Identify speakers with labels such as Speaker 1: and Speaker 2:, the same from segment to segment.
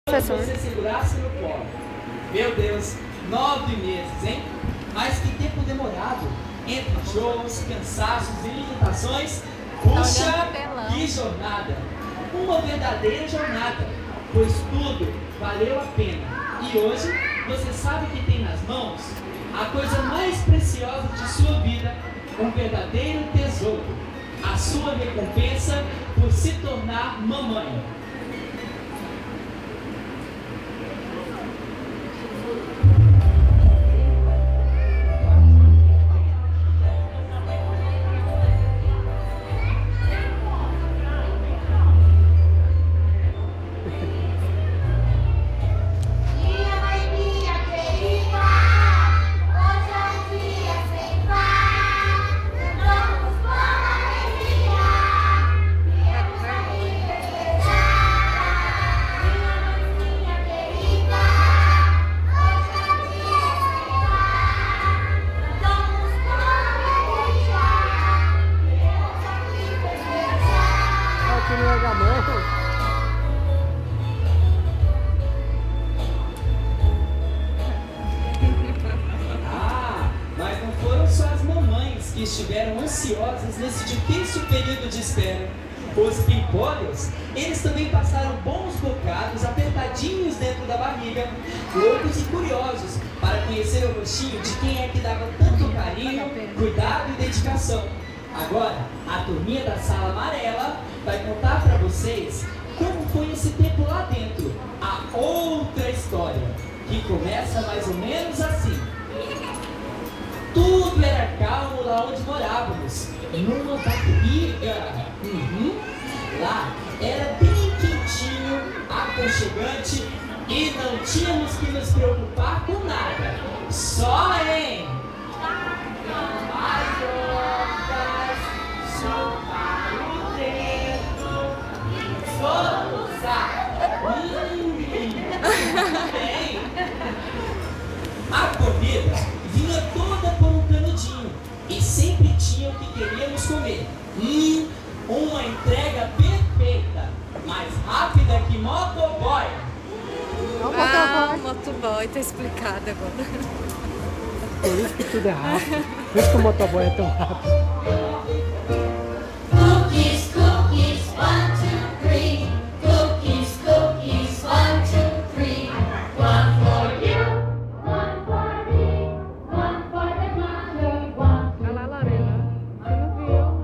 Speaker 1: Professor. Você segurasse no colo. Meu Deus, 9 meses, hein? Mas que tempo demorado. Entre shows, cansaços e limitações. Puxa, que jornada! Uma verdadeira jornada, pois tudo valeu a pena. E hoje, você sabe que tem nas mãos a coisa mais preciosa de sua vida, um verdadeiro tesouro. A sua recompensa por se tornar mamãe. Mas não foram só as mamães que estiveram ansiosas nesse difícil período de espera. Os pimpolhos, eles também passaram bons bocados apertadinhos dentro da barriga, loucos e curiosos para conhecer o rostinho de quem é que dava tanto carinho, cuidado e dedicação. Agora, a turminha da sala amarela vai contar para vocês como foi esse tempo lá dentro, a outra história, que começa mais ou menos assim. Tudo era calmo lá onde morávamos, numa barriga. Lá era bem quentinho, aconchegante e não tínhamos que nos preocupar com nada. Só em mariotas, chupar o dedo e soluçar. Bem, a comida vinha toda por um canudinho e sempre tinha o que queríamos comer. Uma entrega perfeita, mais rápida que motoboy.
Speaker 2: Motoboy, tá explicado agora.
Speaker 3: Por isso que tudo é rápido. Por isso que o motoboy é tão rápido.
Speaker 4: Cookies, cookies, 1, 2, 3. Cookies, cookies, 1, 2, 3. One for you, one for me, one for the mother, one for
Speaker 2: Olha lá, Lorena. Você não viu?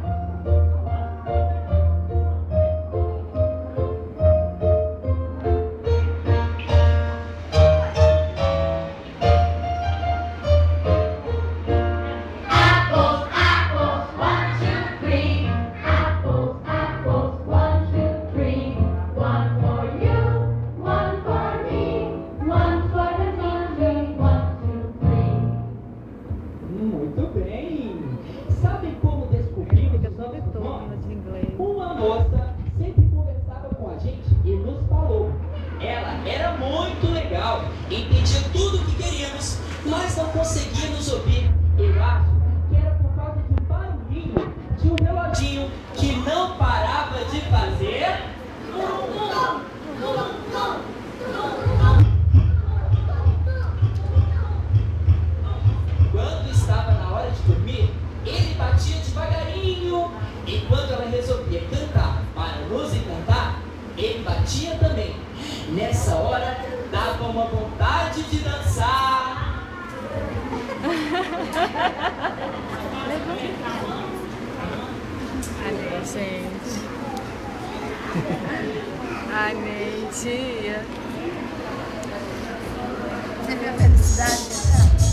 Speaker 4: apples, apples, 1, 2, 3. Apples, apples, 1, 2, 3. One for you, one for me, one for the mother, 1, 2, 3.
Speaker 1: Muito bem! Sabem como descobrimos os nossos
Speaker 2: Todo
Speaker 1: nomes?
Speaker 2: de inglês.
Speaker 1: Uma moça sempre conversava com a gente e nos falou. Ela era muito legal, entendia tudo o que queríamos, mas não conseguia nos ouvir. Eu acho que era por causa de um barulhinho de um reloginho que não parava de fazer. Quando estava na hora de dormir, ele batia devagarinho. E quando ela resolvia cantar para nos encantar, ele batia também. Nessa hora, dava uma vontade de dançar.
Speaker 2: Ai, gente. Ai, mentira.
Speaker 5: Você viu a felicidade?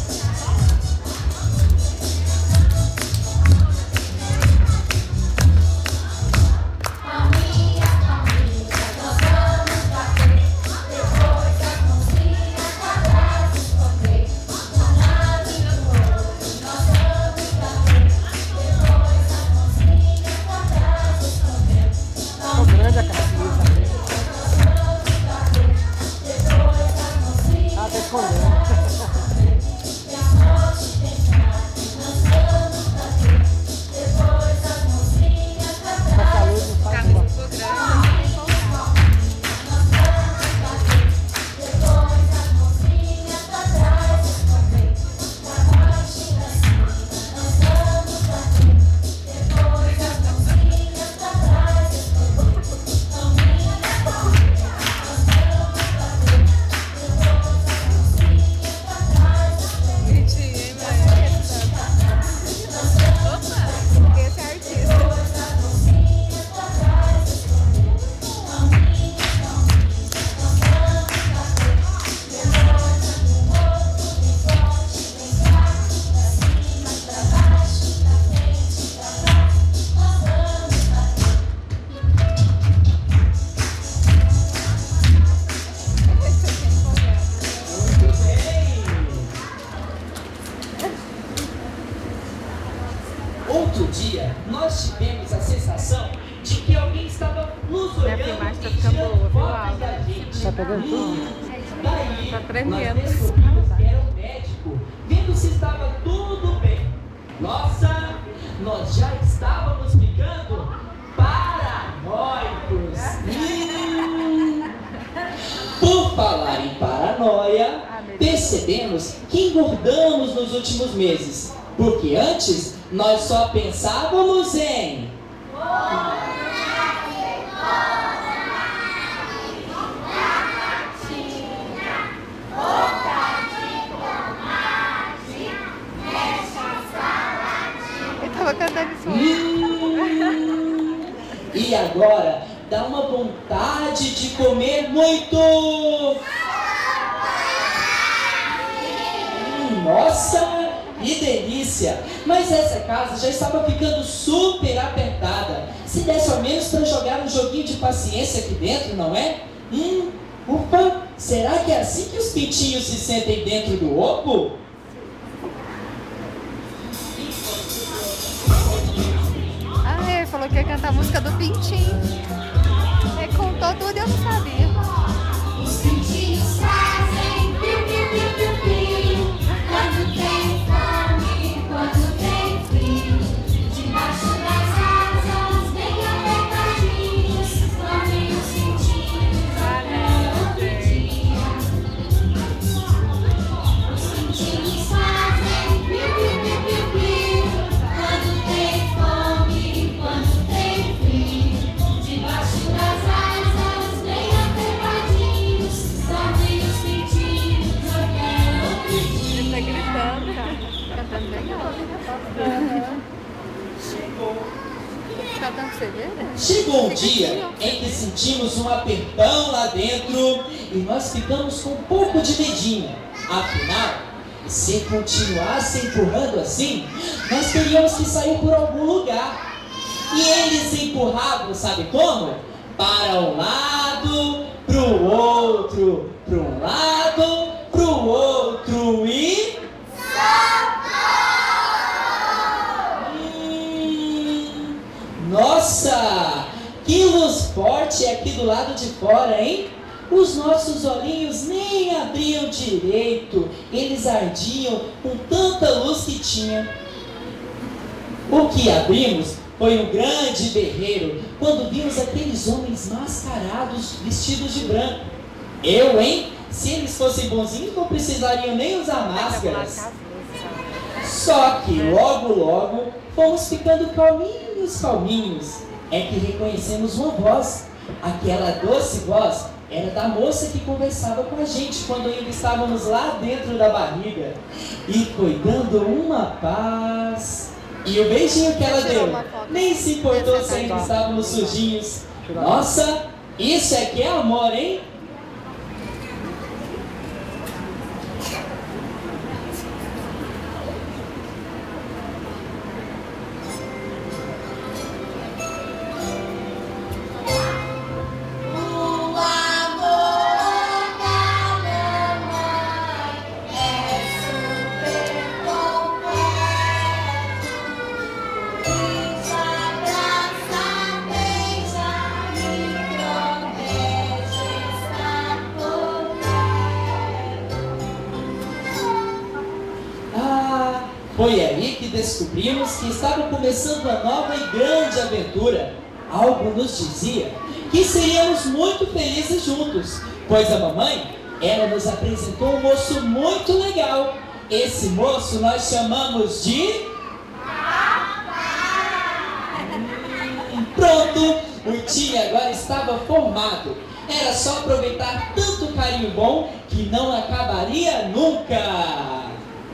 Speaker 4: Palminha, palminha, nós vamos bater. Depois das mãozinhas, abraços correr. Um lado e do outro, nós vamos bater. Depois das mãozinhas, abraços correr.
Speaker 3: Ficou grande a camisa.
Speaker 4: Depois das mãozinhas,
Speaker 3: Ah, tá escondendo. Tá pegando tudo?
Speaker 1: Daí,
Speaker 2: Tá tremendo.
Speaker 1: nós descobrimos que era um médico, vendo se estava tudo bem. Nossa, nós já estávamos ficando paranoicos. Por falar em paranoia, percebemos que engordamos nos últimos meses, porque antes nós só pensávamos em
Speaker 2: Eu tava cantando isso.
Speaker 1: E agora dá uma vontade de comer muito. Nossa, que delícia! Mas essa casa já estava ficando super apertada. Se desse ao menos para jogar um joguinho de paciência aqui dentro, não é? Ufa, será que é assim que os pintinhos se sentem dentro do ovo?
Speaker 2: Ah, ele falou que ia cantar a música do Pintinho. Ele contou tudo e eu não sabia.
Speaker 4: Os pintinhos fazem piu-piu-piu-piu-piu quando tem fome, quando tem frio. Debaixo das asas, bem apertadinhos, comem os pintinhos até outro dia. Os pintinhos fazem piu-piu-piu-piu-piu quando tem fome, quando tem frio. Debaixo das asas, bem apertadinhos, comem os pintinhos até outro
Speaker 2: Ele
Speaker 4: dia.
Speaker 2: tá gritando, cara. Cantando bem alto. Cantando cerveja?
Speaker 1: Chegou um dia em que sentimos um apertão lá dentro e nós ficamos com um pouco de medinho. Afinal, se continuasse empurrando assim, nós teríamos que sair por algum lugar. E eles empurravam, sabe como? Para um lado, para o outro, para um lado, para o outro e... Nossa, que luz forte aqui do lado de fora, hein? Os nossos olhinhos nem abriam direito, eles ardiam com tanta luz que tinha. O que abrimos foi um grande berreiro quando vimos aqueles homens mascarados vestidos de branco. Eu, hein? Se eles fossem bonzinhos, não precisariam nem usar máscaras. Só que logo, logo, fomos ficando calminhos. É que reconhecemos uma voz. Aquela doce voz era da moça que conversava com a gente quando ainda estávamos lá dentro da barriga. E foi dando uma paz. E o beijinho que ela deu nem se importou se ainda estávamos sujinhos. Nossa, isso é que é amor, hein?
Speaker 4: O amor da mamãe é super completo. Te abraça, beija e promete estar por perto.
Speaker 1: Ah, foi aí que descobrimos que estava começando uma nova e grande aventura. Algo nos dizia que seríamos muito felizes juntos, pois a mamãe, ela nos apresentou um moço muito legal. Esse moço nós chamamos de... Pronto, o time agora estava formado. Era só aproveitar tanto carinho bom que não acabaria nunca.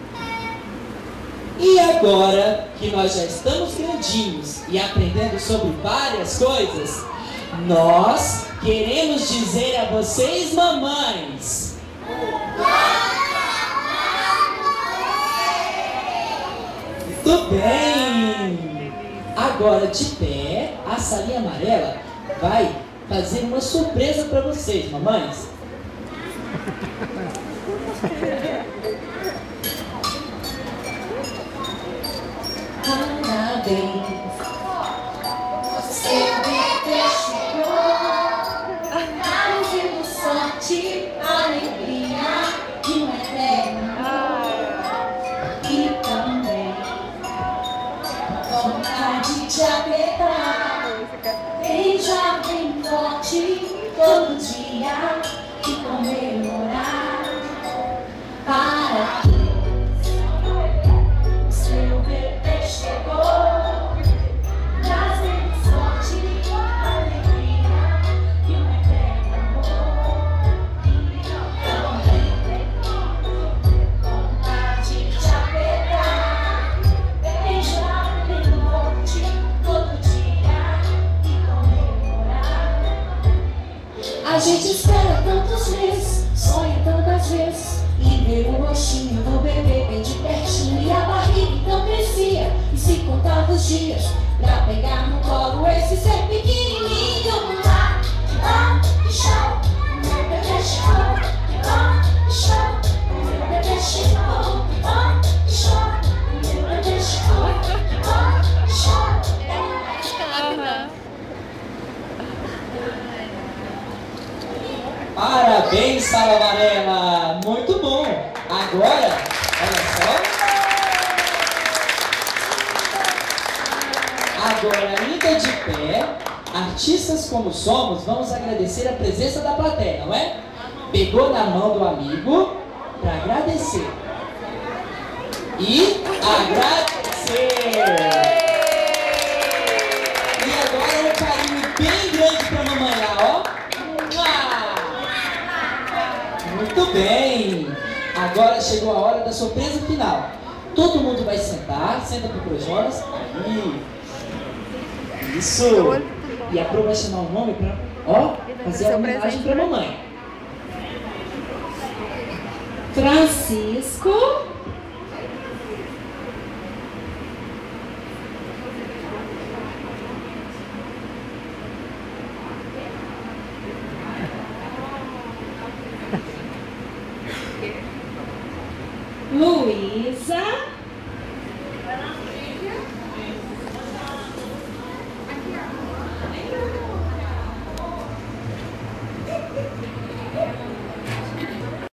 Speaker 1: E agora que nós já estamos grandinhos e aprendendo sobre várias coisas, nós queremos dizer a vocês, mamães, muito bem! Agora de pé, a salinha amarela vai fazer uma surpresa para vocês, mamães. Parabéns!
Speaker 4: Seu bebê chegou, trazendo sorte beijar bem forte todo dia e comemorar. Parabéns, o seu bebê chegou, trazendo sorte, alegria e um eterno amor. Também vontade de te apertar, beijar bem forte todo dia e comemorar. A gente espera tantos meses, sonha tantas vezes, e ver o rostinho do bebê bem de pertinho, e a barriga então crescia, e se contava os dias pra pegar no colo esse ser pequenininho. Lá, lá, que show, meu bebê chegou. Lá, que show, meu bebê chegou. Lá, que show, meu bebê chegou. Lá, que show.
Speaker 1: Parabéns, Sala Amarela! Muito bom! Agora, olha só. Agora, ainda de pé, artistas como somos, vamos agradecer a presença da plateia, não é? Pegou na mão do amigo para agradecer. E agradecer! E agora um carinho bem grande para a mamãe lá, ó. Muito bem! Agora chegou a hora da surpresa final. Todo mundo vai sentar, senta pro Projonas. Isso! E a Pro vai chamar o nome pra, fazer a homenagem pra mamãe.
Speaker 4: Francisco. Luísa.